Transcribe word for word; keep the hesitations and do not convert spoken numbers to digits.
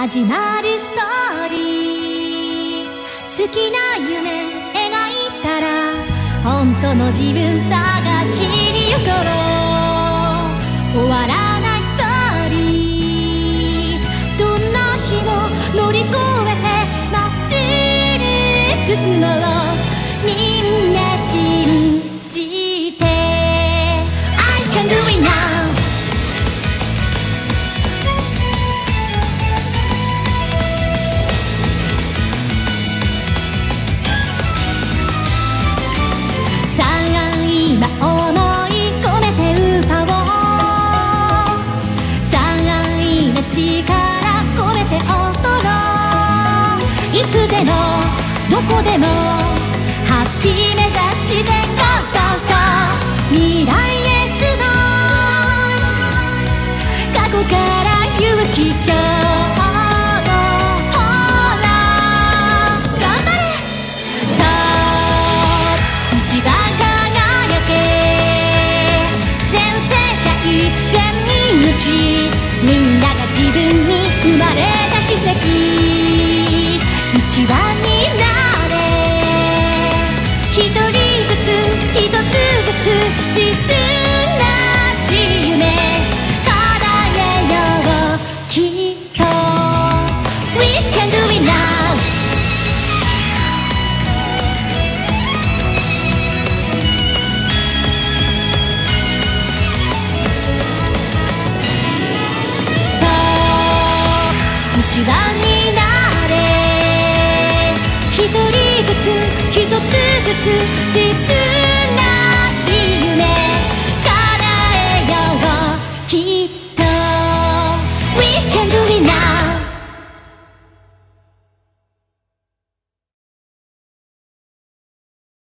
始まるストーリー。好きな夢描いたら本当の自分探しに行こう。終わらないストーリー。どんな日も乗り越えてまっすぐ進もう。みんな信じて I can do it now。今思い込めて歌おう。さあ今力込めて踊ろう。いつでもどこでもハッピー目指して Go Go Go。 未来へすごい過去から勇気今日みんなが自分に生まれた奇跡。一番になれ。一人ずつ一つずつ自分らしい夢叶えようきっと。 We can do it now。一番になれ。一人ずつ一つずつ自分らしい夢叶えようきっと。 We can do it now。